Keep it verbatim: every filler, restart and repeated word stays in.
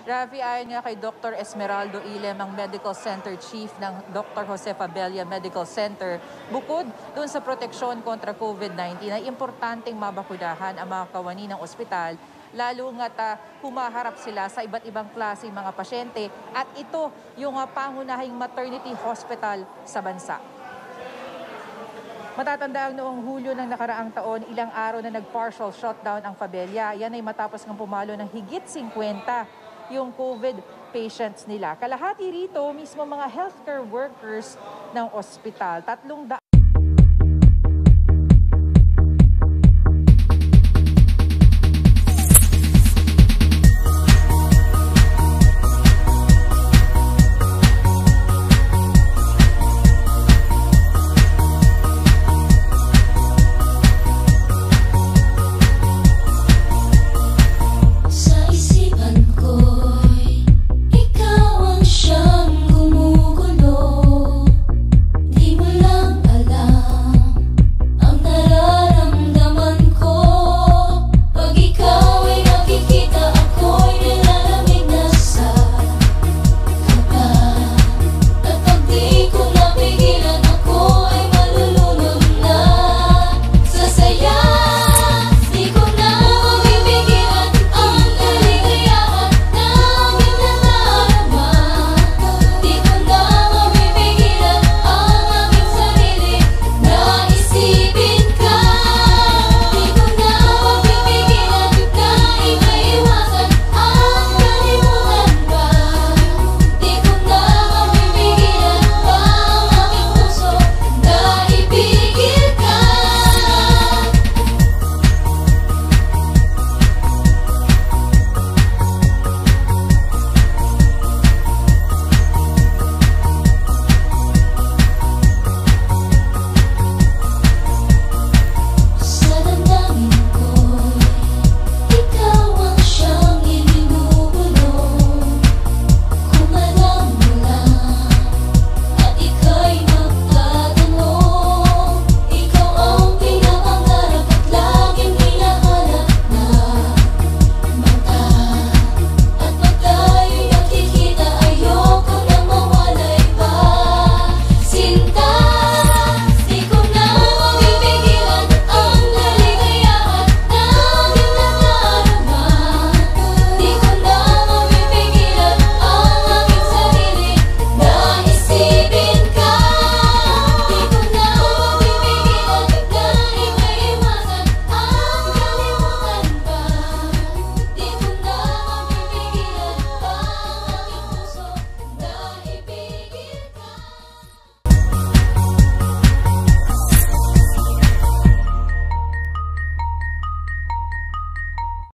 Rafi, ayon nga kay Doctor Esmeraldo Ilem, ang Medical Center Chief ng Doctor Jose Fabella Medical Center, bukod doon sa proteksyon kontra COVID nineteen, ay importanteng mabakunahan ang mga kawani ng ospital, lalo nga't uh, humaharap sila sa iba't ibang klaseng mga pasyente, at ito yung uh, pangunahing maternity hospital sa bansa. Matatanda ang noong Hulyo ng nakaraang taon, ilang araw na nag-partial shutdown ang Fabella. Yan ay matapos ng pumalo ng higit fifty yung COVID patients nila. Kalahati rito mismo mga healthcare workers ng ospital. Tatlong